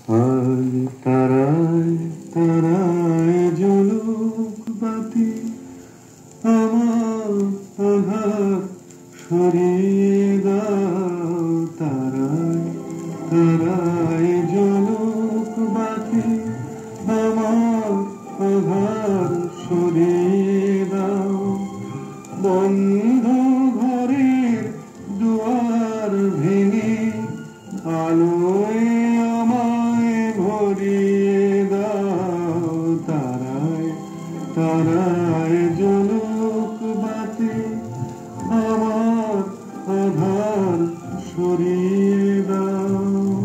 আর তারায় তারায় জ্বলুক বাতি, আমার আধার সরিয়ে দাও। তারায় তারায় জ্বলুক বাতি, আমার আধার সরিয়ে দাও। বন্ধ ঘরের দুয়ার ভেঙে আলোয় আমায় ভরিয়ে দাও। তারায় তারায় জ্বলুক বাতি, আমার আধার সরিয়ে দাও।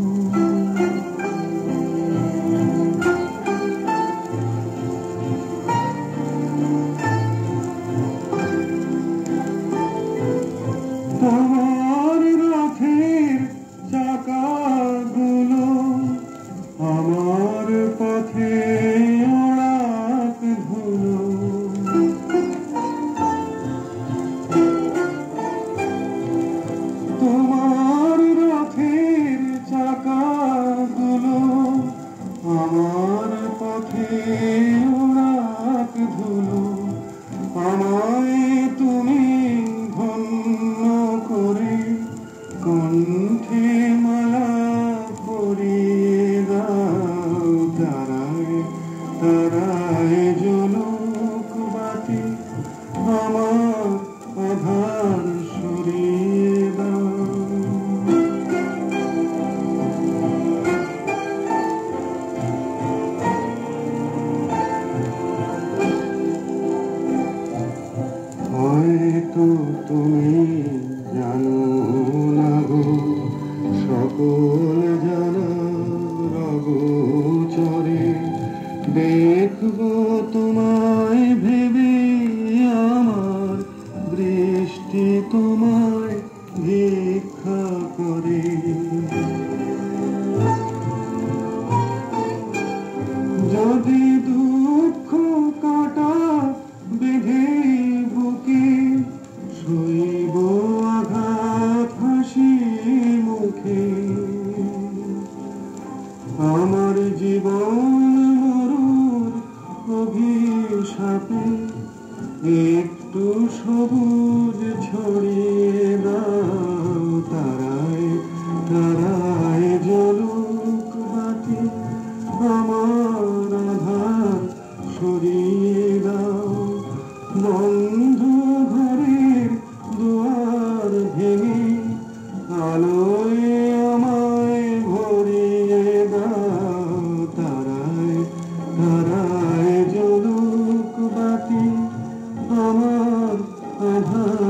তোমার রথের চাকাগুলো আমার পথে ওড়াক ধুলো। তোমার রথের চাকাগুলো আমার পথে ওড়াক ধুলো। আমায় তুমি ধন্য করে কণ্ঠে মালা পরিয়ে দাও। তারায় তারায় জ্বলুক বাতি, আমার আধার সরিয়ে দাও। হয়তো তুমি জানো না গো, সকল জানার অগোচরে দেখবো তোমায় ভেবে আমার দৃষ্টি তোমায় ভিক্ষা করে। যদি দুঃখ কাটা বেঁধে বুকে সইব আঘাত হাসি মুখে। আমার জীবন মরুর অভিশাপে একটু সবুজ ছড়িয়ে দাও। তারায় তারায় জ্বলুক বাতি, আমার আধার সরিয়ে দাও। বন্ধ ঘরের দুয়ার ভেঙে আলোয় আমায় ভরিয়ে দাও। তারায় তারায় জ্বলুক বাতি, আমার আধার